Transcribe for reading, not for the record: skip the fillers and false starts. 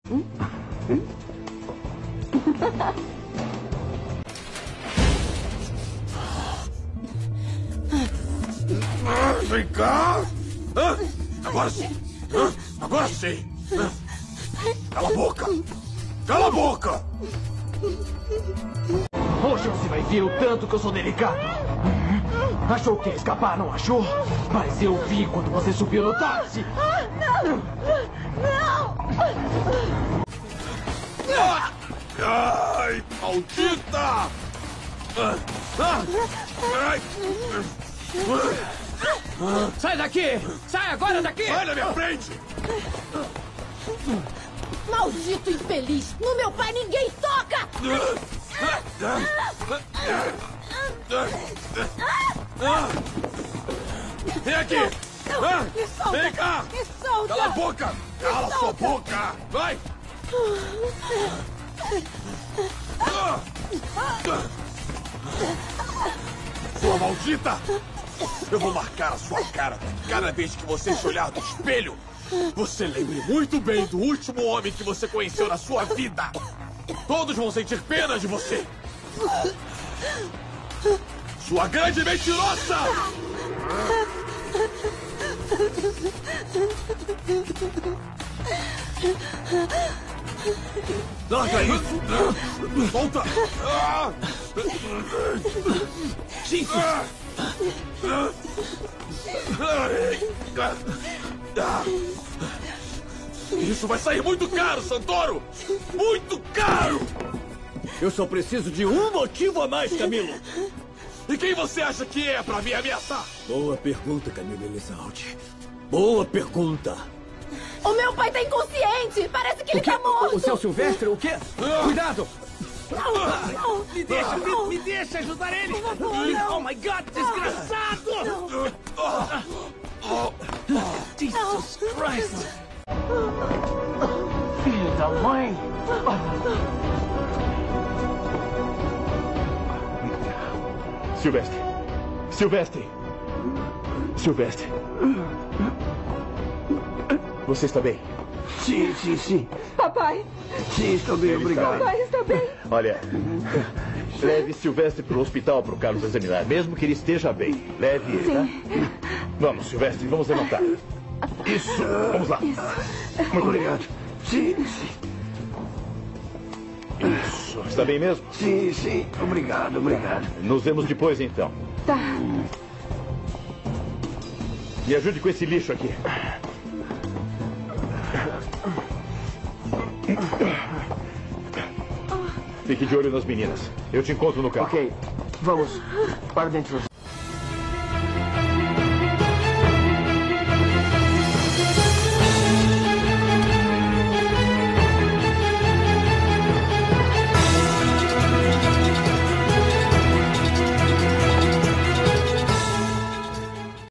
Vem cá! Agora sim! Agora sim! Cala a boca! Cala a boca! Hoje você vai ver o tanto que eu sou delicado. Achou que ia escapar, não achou? Mas eu vi quando você subiu no táxi. Não! Não! Ai, maldita! Sai daqui! Sai agora daqui! Sai da minha frente! Maldito infeliz! No meu pai ninguém toca! Vem aqui! Me solta! Vem cá! Me solta! Cala a boca! Cala sua boca! Vai! Sua maldita! Eu vou marcar a sua cara cada vez que você se olhar no espelho. Você lembre muito bem do último homem que você conheceu na sua vida. Todos vão sentir pena de você. Sua grande mentirosa! Larga isso! Solta! Jesus! Isso vai sair muito caro, Santoro! Muito caro! Eu só preciso de um motivo a mais, Camilo. E quem você acha que é pra me ameaçar? Boa pergunta, Camilo Elizalde. Boa pergunta. O meu pai tá inconsciente! Parece que ele tá morto! O seu Silvestre, o quê? Cuidado! Não! Me deixa ajudar ele! Por favor, não. Oh my God, desgraçado! Jesus Christ! Filho da mãe! Silvestre! Silvestre! Silvestre! Você está bem? Sim. Papai! Sim, estou bem, obrigado. Papai está bem! Olha, leve Silvestre para o hospital para o Carlos examinar, mesmo que ele esteja bem. Leve ele, tá? Vamos, Silvestre, vamos levantar. Isso, vamos lá. Muito obrigado. Sim. Isso, está bem mesmo? Sim. Obrigado. Nos vemos depois, então. Tá. Me ajude com esse lixo aqui. Fique de olho nas meninas. Eu te encontro no carro. Ok, vamos para dentro.